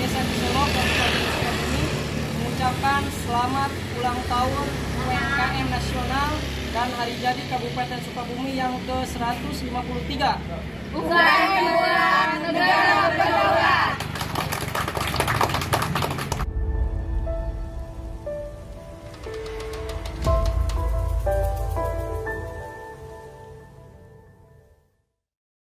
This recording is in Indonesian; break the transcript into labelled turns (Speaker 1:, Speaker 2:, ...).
Speaker 1: Desa Cisolok, Kabupaten Sukabumi mengucapkan selamat ulang tahun UMKM nasional dan hari jadi Kabupaten Sukabumi yang ke-153.
Speaker 2: Bukan negara berdaulat.